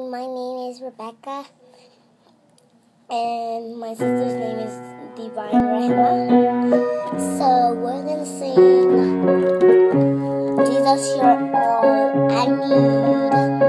my name is Rebecca, and my sister's name is Divine Rehma. So we're gonna sing Jesus, You're All I Need.